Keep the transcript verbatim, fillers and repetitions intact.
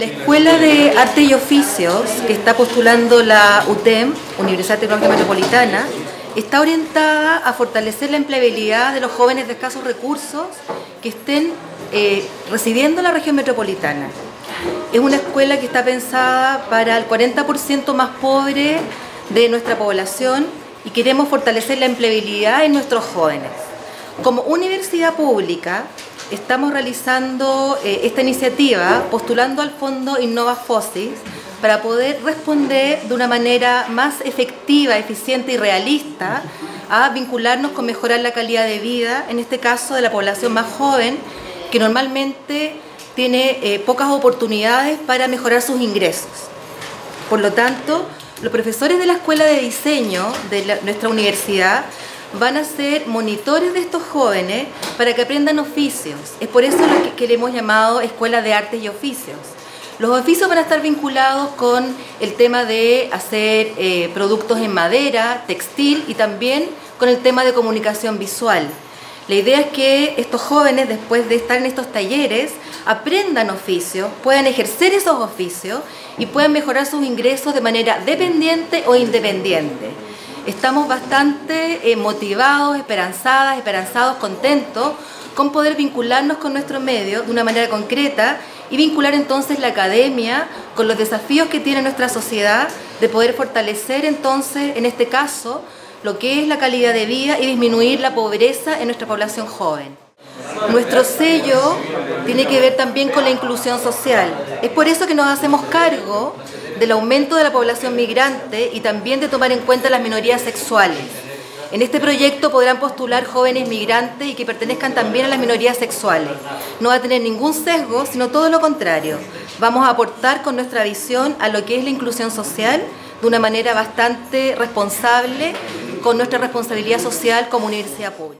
La Escuela de Arte y Oficios, que está postulando la U T E M, Universidad Tecnológica Metropolitana, está orientada a fortalecer la empleabilidad de los jóvenes de escasos recursos que estén eh, residiendo en la región metropolitana. Es una escuela que está pensada para el cuarenta por ciento más pobre de nuestra población y queremos fortalecer la empleabilidad en nuestros jóvenes. Como universidad pública, estamos realizando eh, esta iniciativa postulando al fondo InnovaFosis para poder responder de una manera más efectiva, eficiente y realista a vincularnos con mejorar la calidad de vida, en este caso de la población más joven, que normalmente tiene eh, pocas oportunidades para mejorar sus ingresos. Por lo tanto, los profesores de la Escuela de Diseño de la, nuestra universidad van a ser monitores de estos jóvenes para que aprendan oficios. Es por eso lo que, que le hemos llamado Escuela de Artes y Oficios. Los oficios van a estar vinculados con el tema de hacer eh, productos en madera, textil y también con el tema de comunicación visual. La idea es que estos jóvenes, después de estar en estos talleres, aprendan oficios, puedan ejercer esos oficios y puedan mejorar sus ingresos de manera dependiente o independiente. Estamos bastante eh, motivados, esperanzadas, esperanzados, contentos con poder vincularnos con nuestro medio de una manera concreta y vincular entonces la academia con los desafíos que tiene nuestra sociedad de poder fortalecer entonces, en este caso, lo que es la calidad de vida y disminuir la pobreza en nuestra población joven. Nuestro sello tiene que ver también con la inclusión social. Es por eso que nos hacemos cargo del aumento de la población migrante y también de tomar en cuenta las minorías sexuales. En este proyecto podrán postular jóvenes migrantes y que pertenezcan también a las minorías sexuales. No va a tener ningún sesgo, sino todo lo contrario. Vamos a aportar con nuestra visión a lo que es la inclusión social de una manera bastante responsable, con nuestra responsabilidad social como universidad pública.